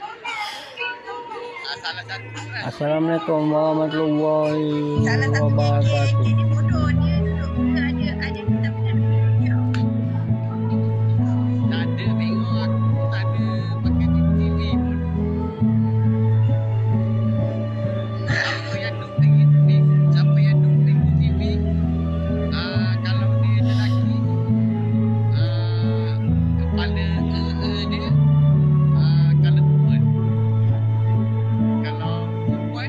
Assalamualaikum warahmatullahi wabarakatuh. Jadi bodoh dia duduk ada kita punya duduk. Tak ada tengok aku tak ada pakai TV pun. Siapa yang duk tengok TV? Kalau dia lelaki, kepala dia kalau perempuan. Kalau perempuan,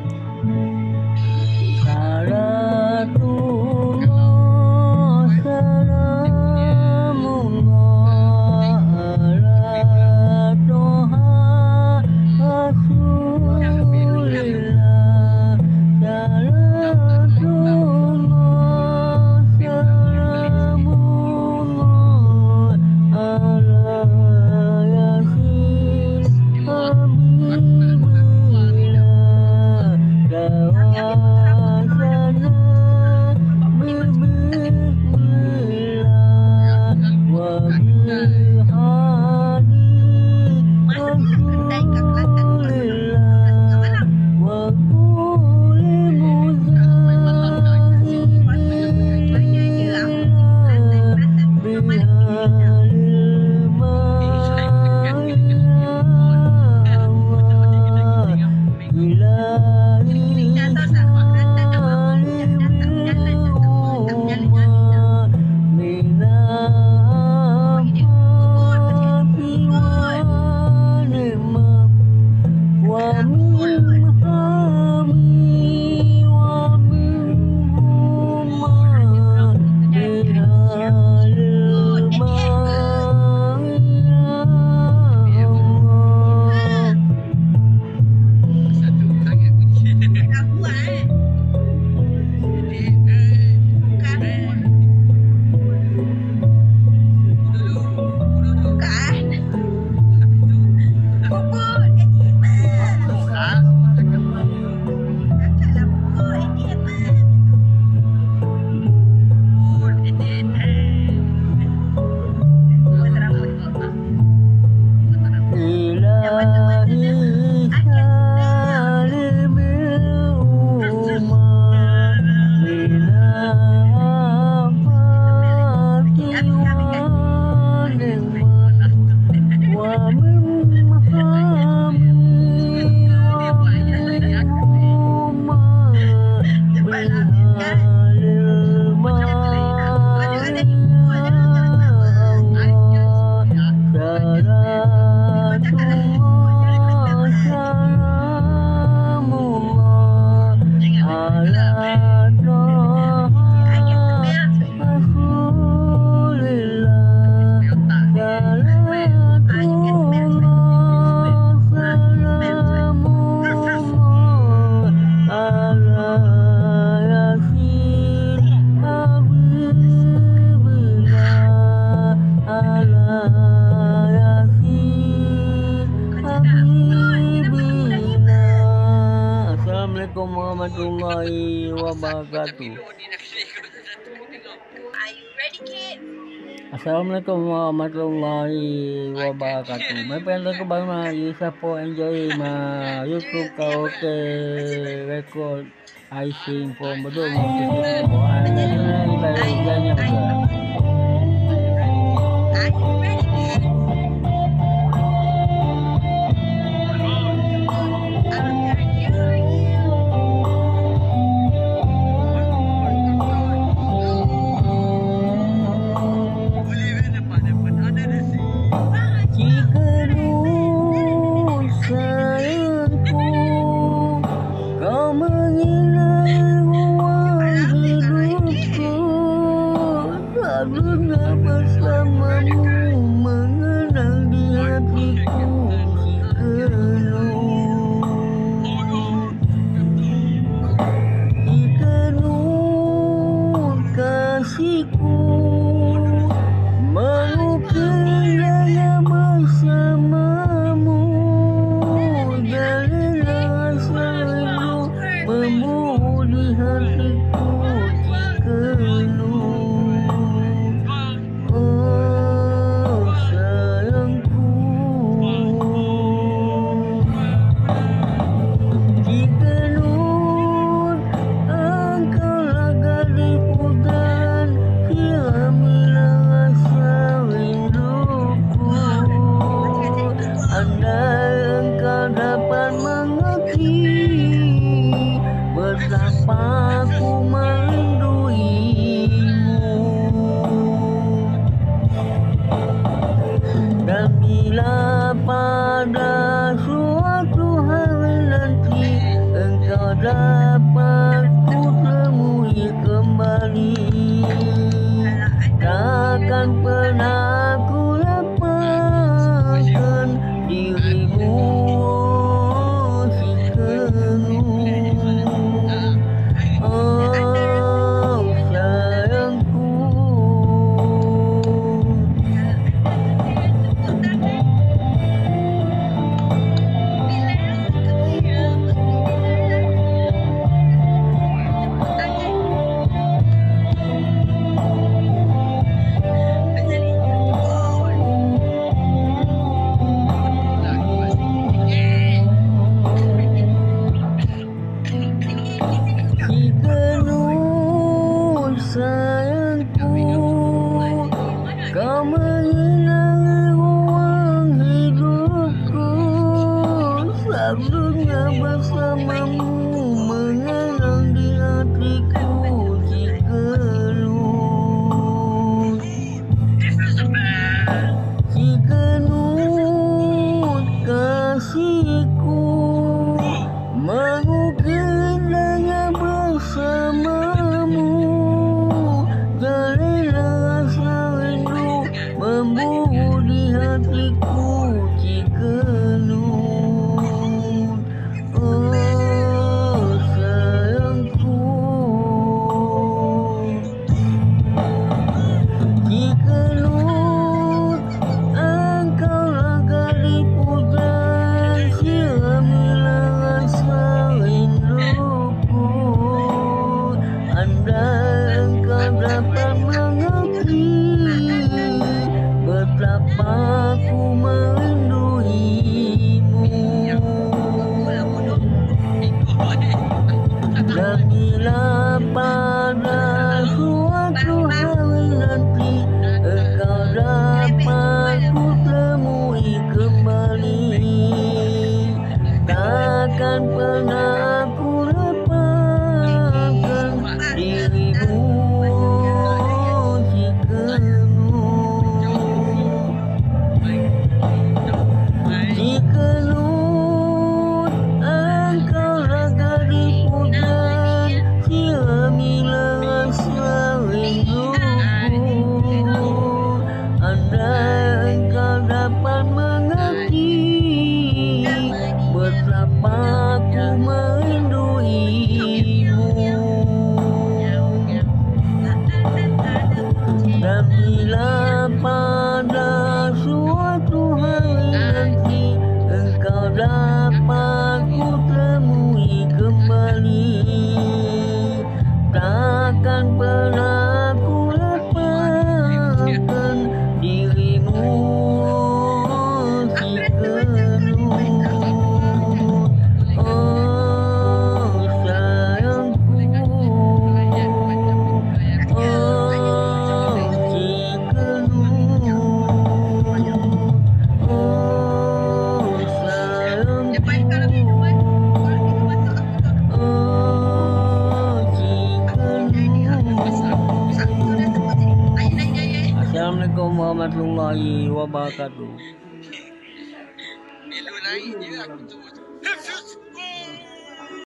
Assalamualaikum warahmatullahi wabarakatuh. Are you ready, kid? Assalamualaikum warahmatullahi wabarakatuh. My friend ko ba na you support enjoy my YouTube karaoke record I sing for betul Selalunya bersamamu mengenang di hatiku Cikenut. Cikenut kasihku, mengukir dengan bersamamu. Jalilah rasa rindu memburu di hatiku Cikenut. Oh sayangku, Cikenut, engkaulah gadis pujaan, siramilah rasa rinduku. Andai engkau dapat mengerti betapa aku merinduimu. Dan bila pada suatu hari nanti engkau dapat ku temui kembali, takkan pernah aku lepaskan dirimu Cikenut. Cikenut, engkaulah gadis pujaan, siramilah rasa rinduku. Andai engkau dapat mengerti betapa aku merinduimu. Dan bila pada suatu hari nanti engkau dapat ku temui kembali, takkan pernah ku lepaskan dirimu Cikenut. Oh sayangku, oh Cikenut. Oh sayangku, oh Cikenut. Assalamualaikum warahmatullahi wabarakatuh. Bila naik je aku tu.